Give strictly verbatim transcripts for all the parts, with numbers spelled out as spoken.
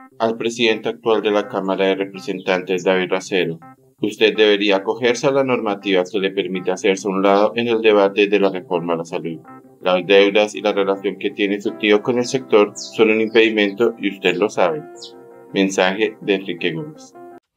Al presidente actual de la Cámara de Representantes, David Racero, usted debería acogerse a la normativa que le permite hacerse a un lado en el debate de la reforma a la salud. Las deudas y la relación que tiene su tío con el sector son un impedimento y usted lo sabe. Mensaje de Enrique Gómez.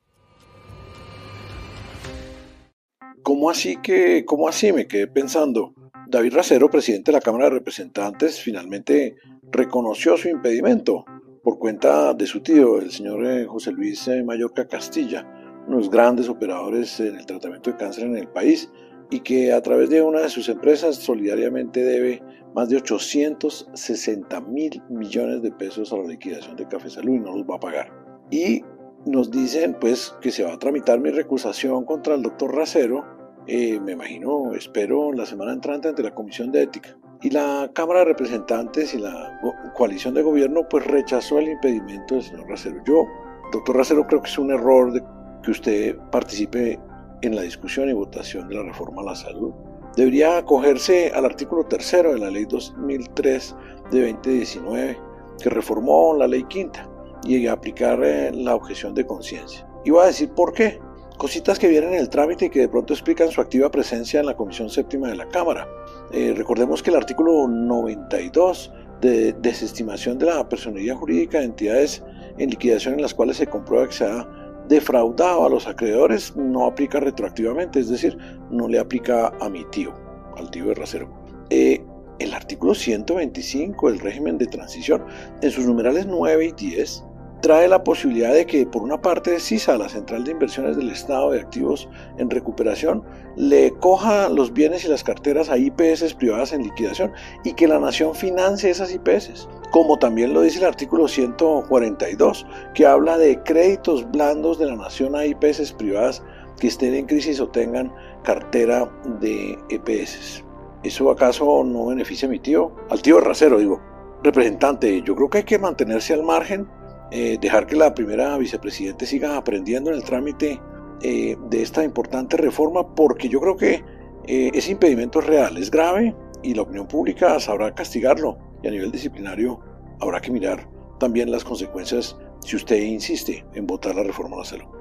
¿Cómo así que, cómo así? Me quedé pensando. David Racero, presidente de la Cámara de Representantes, finalmente reconoció su impedimento por cuenta de su tío, el señor eh, José Luis eh, Mallorca Castilla, uno de los grandes operadores en el tratamiento de cáncer en el país y que a través de una de sus empresas solidariamente debe más de ochocientos sesenta mil millones de pesos a la liquidación de Café Salud y no los va a pagar. Y nos dicen pues que se va a tramitar mi recusación contra el doctor Racero. Eh, me imagino, espero la semana entrante ante la Comisión de Ética. Y la Cámara de Representantes y la coalición de gobierno pues rechazó el impedimento del señor Racero. Yo, doctor Racero, creo que es un error de que usted participe en la discusión y votación de la reforma a la salud. Debería acogerse al artículo tercero de la ley dos mil tres de veinte diecinueve, que reformó la ley quinta, y aplicar eh, la objeción de conciencia. Y voy a decir por qué. Cositas que vienen en el trámite y que de pronto explican su activa presencia en la Comisión Séptima de la Cámara. Eh, recordemos que el artículo noventa y dos de desestimación de la personería jurídica de entidades en liquidación en las cuales se comprueba que se ha defraudado a los acreedores no aplica retroactivamente, es decir, no le aplica a mi tío, al tío de Racero. Eh, el artículo ciento veinticinco del régimen de transición, en sus numerales nueve y diez, trae la posibilidad de que por una parte CISA, la Central de Inversiones del Estado de Activos en Recuperación, le coja los bienes y las carteras a I P S privadas en liquidación y que la nación financie esas I P S, como también lo dice el artículo ciento cuarenta y dos, que habla de créditos blandos de la nación a I P S privadas que estén en crisis o tengan cartera de E P S. ¿Eso acaso no beneficia a mi tío? Al tío Racero, digo. Representante, yo creo que hay que mantenerse al margen. Eh, dejar que la primera vicepresidente siga aprendiendo en el trámite eh, de esta importante reforma, porque yo creo que eh, ese impedimento es real, es grave y la opinión pública sabrá castigarlo, y a nivel disciplinario habrá que mirar también las consecuencias si usted insiste en votar la reforma a la salud.